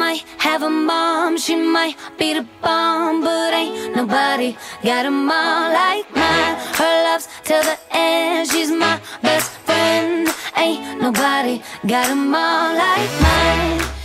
might have a mom, she might be the bomb, but ain't nobody got a mom like mine. Her love's till the end, she's my best friend. Ain't nobody got a mom like mine.